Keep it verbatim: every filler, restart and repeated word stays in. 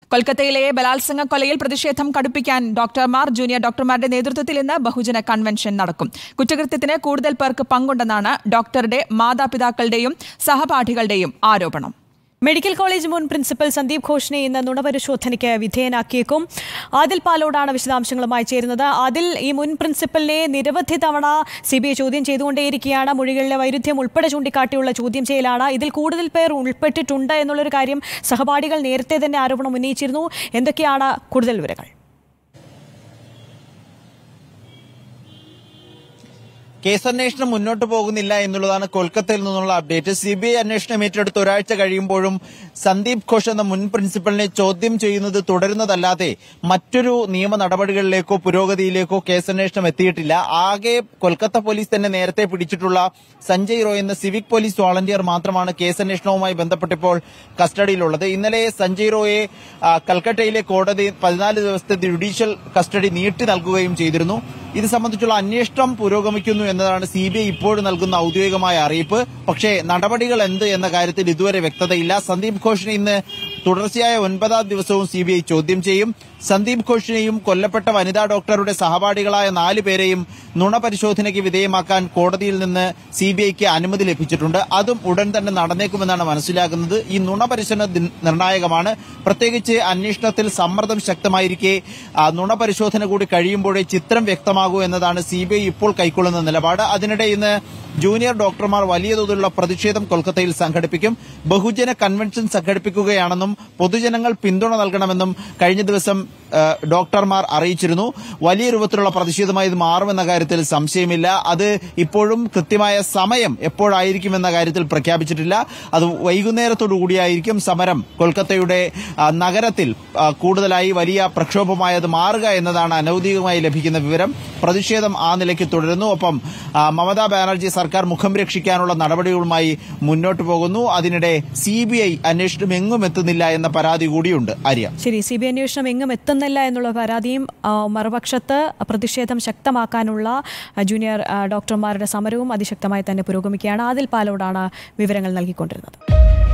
കൊൽക്കത്തയിലെ ബലാത്സംഗ കൊലയിൽ പ്രതിഷേധം കടുപ്പിക്കാൻ ഡോക്ടർമാർ ജൂനിയർ ഡോക്ടർമാരുടെ നേതൃത്വത്തിൽ ഇന്ന് ബഹുജന കൺവെൻഷൻ നടക്കും. കുറ്റകൃത്യത്തിന് കൂടുതൽ പേർക്ക് പങ്കുണ്ടെന്നാണ് ഡോക്ടറുടെ മാതാപിതാക്കളുടെയും സഹപാഠികളുടെയും ആരോപണം. മെഡിക്കൽ കോളേജ് മുൻ പ്രിൻസിപ്പൽ സന്ദീപ് ഘോഷിനെ ഇന്ന് നുണപരിശോധനയ്ക്ക് വിധേയനാക്കിയേക്കും. ആദിൽ പാലോടാണ് വിശദാംശങ്ങളുമായി ചേരുന്നത്. ആദിൽ, ഈ മുൻ പ്രിൻസിപ്പലിനെ നിരവധി തവണ സി ബി ഐ ചോദ്യം ചെയ്തുകൊണ്ടേയിരിക്കുകയാണ്. മൊഴികളിലെ വൈരുദ്ധ്യം ഉൾപ്പെടെ ചൂണ്ടിക്കാട്ടിയുള്ള ചോദ്യം ചെയ്യലാണ്. ഇതിൽ കൂടുതൽ പേർ ഉൾപ്പെട്ടിട്ടുണ്ട് എന്നുള്ളൊരു കാര്യം സഹപാഠികൾ നേരത്തെ തന്നെ ആരോപണം ഉന്നയിച്ചിരുന്നു. എന്തൊക്കെയാണ് കൂടുതൽ വിവരങ്ങൾ? കേസന്വേഷണം മുന്നോട്ട് പോകുന്നില്ല എന്നുള്ളതാണ് കൊൽക്കത്തയിൽ നിന്നുള്ള അപ്ഡേറ്റ്. സി ബി ഐ അന്വേഷണം ഏറ്റെടുത്ത് ഒരാഴ്ച കഴിയുമ്പോഴും സന്ദീപ് ഘോഷ് എന്ന മുൻ പ്രിൻസിപ്പലിനെ ചോദ്യം ചെയ്യുന്നത് തുടരുന്നതല്ലാതെ മറ്റൊരു നിയമ നടപടികളിലേക്കോ പുരോഗതിയിലേക്കോ കേസന്വേഷണം എത്തിയിട്ടില്ല. ആകെ കൊൽക്കത്ത പോലീസ് തന്നെ നേരത്തെ പിടിച്ചിട്ടുള്ള സഞ്ജയ് റോയ് എന്ന സിവിക് പോലീസ് വോളണ്ടിയർ മാത്രമാണ് കേസന്വേഷണവുമായി ബന്ധപ്പെട്ടിപ്പോൾ കസ്റ്റഡിയിലുള്ളത്. ഇന്നലെ സഞ്ജയ് റോയെ കൽക്കട്ടയിലെ കോടതി പതിനാല് ദിവസത്തെ ജുഡീഷ്യൽ കസ്റ്റഡി നീട്ടി നൽകുകയും ചെയ്തിരുന്നു. ഇത് സംബന്ധിച്ചുള്ള അന്വേഷണം പുരോഗമിക്കുന്നു എന്നതാണ് സി ബി ഐ ഇപ്പോഴും നൽകുന്ന ഔദ്യോഗികമായ അറിയിപ്പ്. പക്ഷേ നടപടികൾ എന്ത് എന്ന കാര്യത്തിൽ ഇതുവരെ വ്യക്തതയില്ല. സന്ദീപ് ഘോഷിനെ ഇന്ന് തുടർച്ചയായ ഒൻപതാം ദിവസവും സി ബി ഐ ചോദ്യം ചെയ്യും. സന്ദീപ് ഘോഷിനെയും കൊല്ലപ്പെട്ട വനിതാ ഡോക്ടറുടെ സഹപാഠികളായ നാല് പേരെയും നുണ പരിശോധനയ്ക്ക് വിധേയമാക്കാൻ കോടതിയിൽ നിന്ന് സി ബി ഐക്ക് അനുമതി ലഭിച്ചിട്ടുണ്ട്. അതും ഉടൻ തന്നെ നടന്നേക്കുമെന്നാണ് മനസ്സിലാക്കുന്നത്. ഈ നുണ പരിശോധന നിർണായകമാണ്. പ്രത്യേകിച്ച് അന്വേഷണത്തിൽ സമ്മർദ്ദം ശക്തമായിരിക്കെ നുണ പരിശോധന കൂടി കഴിയുമ്പോഴേ ചിത്രം വ്യക്തമാകൂ എന്നതാണ് സി ബി ഐ ഇപ്പോൾ കൈക്കൊള്ളുന്ന നിലപാട്. അതിനിടെ ഇന്ന് ജൂനിയർ ഡോക്ടർമാർ വലിയ തോതിലുള്ള പ്രതിഷേധം കൊൽക്കത്തയിൽ സംഘടിപ്പിക്കും. ബഹുജന കൺവെൻഷൻ സംഘടിപ്പിക്കുകയാണെന്നും പൊതുജനങ്ങൾ പിന്തുണ നൽകണമെന്നും കഴിഞ്ഞ ദിവസം ഡോക്ടർമാർ അറിയിച്ചിരുന്നു. വലിയ രൂപത്തിലുള്ള പ്രതിഷേധമായി ഇത് മാറുമെന്ന കാര്യത്തിൽ സംശയമില്ല. അത് ഇപ്പോഴും കൃത്യമായ സമയം എപ്പോഴായിരിക്കുമെന്ന കാര്യത്തിൽ പ്രഖ്യാപിച്ചിട്ടില്ല. അത് വൈകുന്നേരത്തോടു കൂടിയായിരിക്കും സമരം കൊൽക്കത്തയുടെ നഗരത്തിൽ കൂടുതലായി വലിയ പ്രക്ഷോഭമായി അത് മാറുക എന്നതാണ് അനൌദ്യോഗികമായി ലഭിക്കുന്ന വിവരം. പ്രതിഷേധം ആ നിലയ്ക്ക് തുടരുന്നു. ഒപ്പം മമതാ ബാനർജി സർക്കാർ മുഖം രക്ഷിക്കാനുള്ള നടപടികളുമായി മുന്നോട്ട് പോകുന്നു. അതിനിടെ സി ബി ഐ അന്വേഷണം എങ്ങും എത്തുന്നില്ല എന്ന പരാതി കൂടിയുണ്ട്. ആര്യ, ശരി, സി ബി ഐ അന്വേഷണം എങ്ങും എത്തുന്നില്ല എന്നുള്ള പരാതിയും മറുപക്ഷത്ത് പ്രതിഷേധം ശക്തമാക്കാനുള്ള ജൂനിയർ ഡോക്ടർമാരുടെ സമരവും അതിശക്തമായി തന്നെ പുരോഗമിക്കുകയാണ്. ആദിൽ പാലോടാണ് വിവരങ്ങൾ നൽകിക്കൊണ്ടിരുന്നത്.